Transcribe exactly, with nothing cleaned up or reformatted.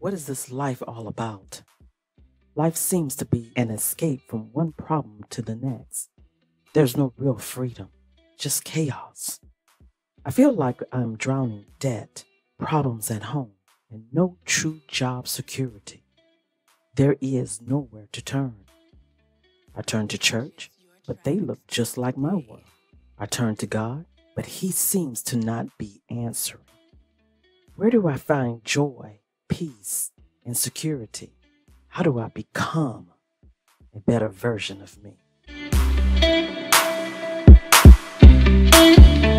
What is this life all about? Life seems to be an escape from one problem to the next. There's no real freedom, just chaos. I feel like I'm drowning in debt, problems at home, and no true job security. There is nowhere to turn. I turn to church, but they look just like my world. I turn to God, but He seems to not be answering. Where do I find joy, peace, and security? How do I become a better version of me?